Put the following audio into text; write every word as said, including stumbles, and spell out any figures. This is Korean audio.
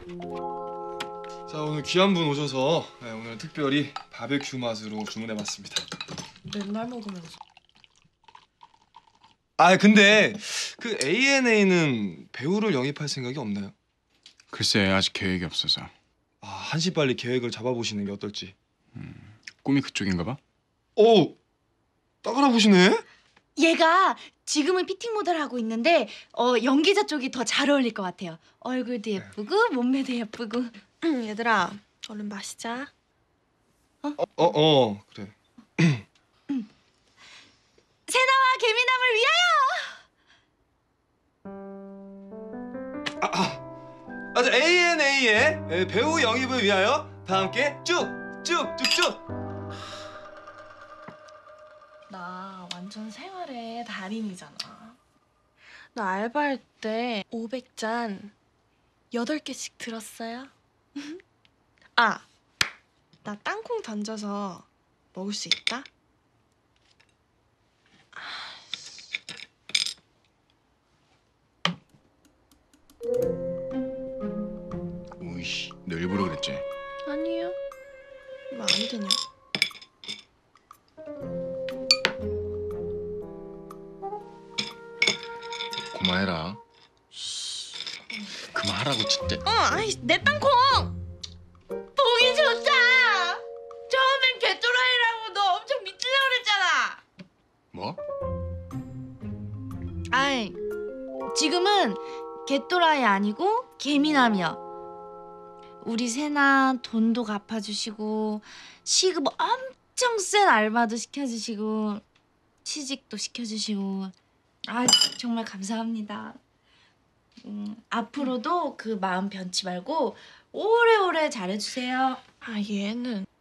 자, 오늘 귀한 분 오셔서 네, 오늘 특별히 바베큐 맛으로 주문해봤습니다. 맨날 먹으면서. 아, 근데 그 에이엔에이는 배우를 영입할 생각이 없나요? 글쎄 아직 계획이 없어서. 아, 한시 빨리 계획을 잡아보시는 게 어떨지. 음, 꿈이 그쪽인가 봐? 오! 딱 알아보시네? 얘가 지금은 피팅 모델 하고 있는데 어, 연기자 쪽이 더 잘 어울릴 것 같아요. 얼굴도 예쁘고 몸매도 예쁘고. 얘들아, 얼른 마시자. 어, 어, 어 그래. 세나와 개미남을 위하여! 아, 아. 아, 저 에이엔에이의 배우 영입을 위하여 다 함께 쭉! 쭉! 쭉쭉! 나 완전 생활의 달인이잖아. 나 알바할 때 오백 잔 여덟 개씩 들었어요. 아, 나 땅콩 던져서 먹을 수 있다? 오이씨, 너 일부러 그랬지? 아니요. 왜 안 되냐? 그만해라. 그만하라고 진짜. 어, 아이, 내 땅콩! 보기 좋다! 처음엔 개또라이라고 너 엄청 미치려고 그랬잖아! 뭐? 아이, 지금은 개또라이 아니고 개미남이야. 우리 세나 돈도 갚아주시고 시급 엄청 센 알바도 시켜주시고 취직도 시켜주시고 아 정말 감사합니다. 음, 앞으로도 그 마음 변치 말고 오래오래 잘해주세요. 아, 얘는